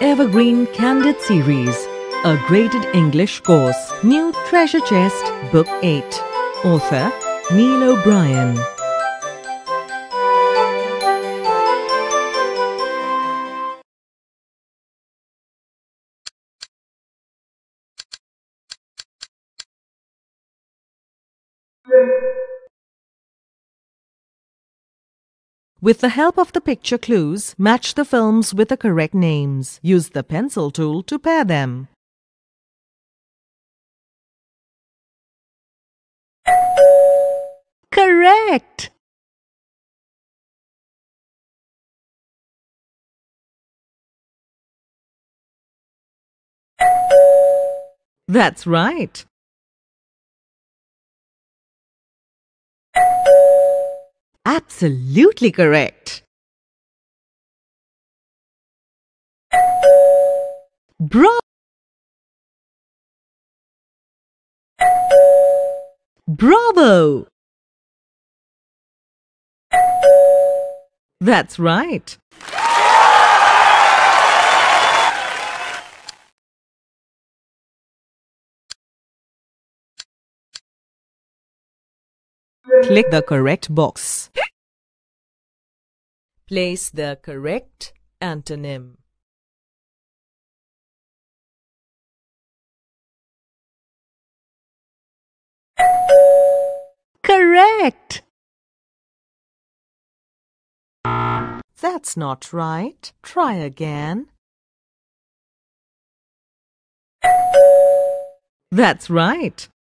Evergreen Candid series, a graded English course. New Treasure Chest, Book 8. Author Neil O'Brien. With the help of the picture clues, match the films with the correct names. Use the pencil tool to pair them. Correct! That's right. Absolutely correct. Bravo! That's right. Click the correct box. Place the correct antonym. Correct! That's not right. Try again. That's right.